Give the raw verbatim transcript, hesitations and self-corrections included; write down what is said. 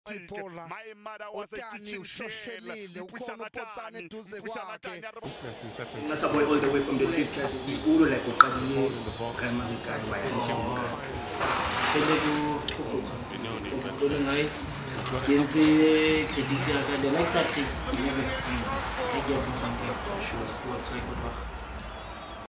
My mother was a teaching girl. That's a boy all the way from the trip class school like Okadini primary guy why I'm saying the next active eleven. I get something. What's like what